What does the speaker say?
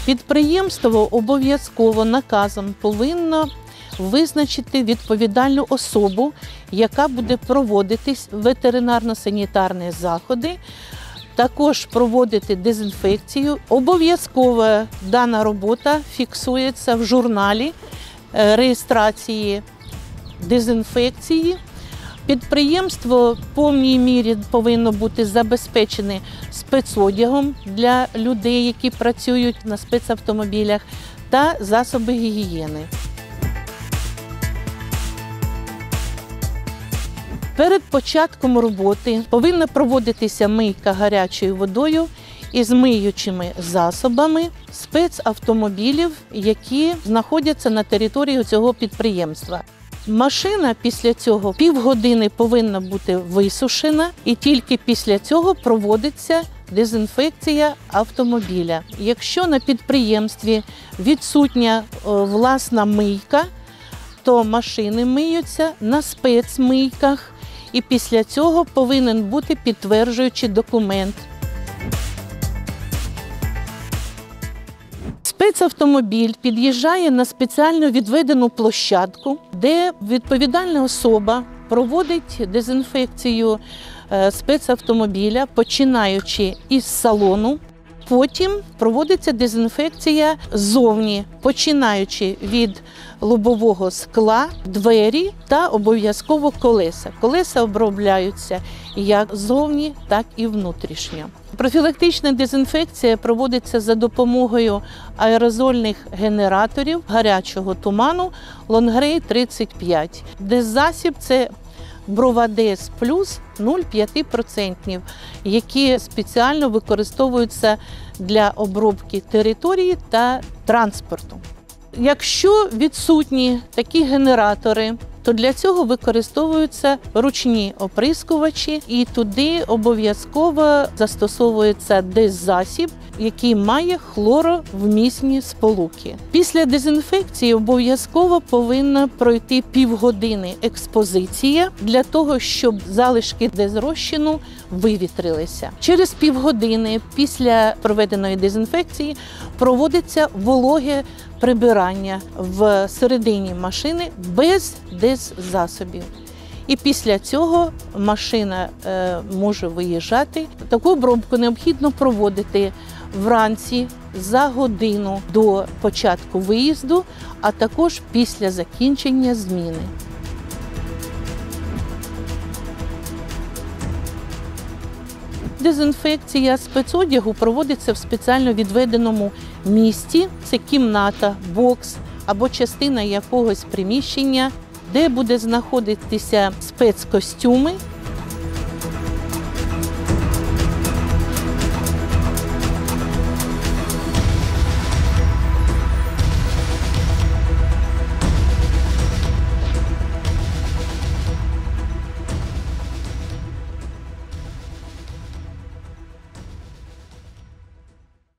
Підприємство обов'язково наказом повинно визначити відповідальну особу, яка буде проводити ветеринарно-санітарні заходи, також проводити дезінфекцію. Обов'язково дана робота фіксується в журналі реєстрації дезінфекції. Підприємство в повній мірі повинно бути забезпечене спецодягом для людей, які працюють на спецавтомобілях, та засоби гігієни. Перед початком роботи повинна проводитися мийка гарячою водою із миючими засобами спецавтомобілів, які знаходяться на території цього підприємства. Машина після цього півгодини повинна бути висушена, і тільки після цього проводиться дезінфекція автомобіля. Якщо на підприємстві відсутня власна мийка, то машини миються на спецмийках, і після цього повинен бути підтверджуючий документ. Спецавтомобіль під'їжджає на спеціально відведену площадку, де відповідальна особа проводить дезінфекцію спецавтомобіля, починаючи із салону. Потім проводиться дезінфекція ззовні, починаючи від лобового скла, двері та обов'язково колеса. Колеса обробляються як ззовні, так і внутрішньо. Профілактична дезінфекція проводиться за допомогою аерозольних генераторів гарячого туману Лонгрей 35. Деззасіб – це Бровадез плюс 0,5%, які спеціально використовуються для обробки території та транспорту. Якщо відсутні такі генератори, то для цього використовуються ручні оприскувачі, і туди обов'язково застосовується деззасіб, який має хлоровмісні сполуки. Після дезінфекції обов'язково повинна пройти півгодини експозиція для того, щоб залишки дезрозчину вивітрилися. Через півгодини після проведеної дезінфекції проводиться вологе прибирання в середині машини без деззасобів. І після цього машина може виїжджати. Таку обробку необхідно проводити вранці за годину до початку виїзду, а також після закінчення зміни. Дезінфекція спецодягу проводиться в спеціально відведеному місці. Це кімната, бокс або частина якогось приміщення, де буде знаходитися спецкостюми,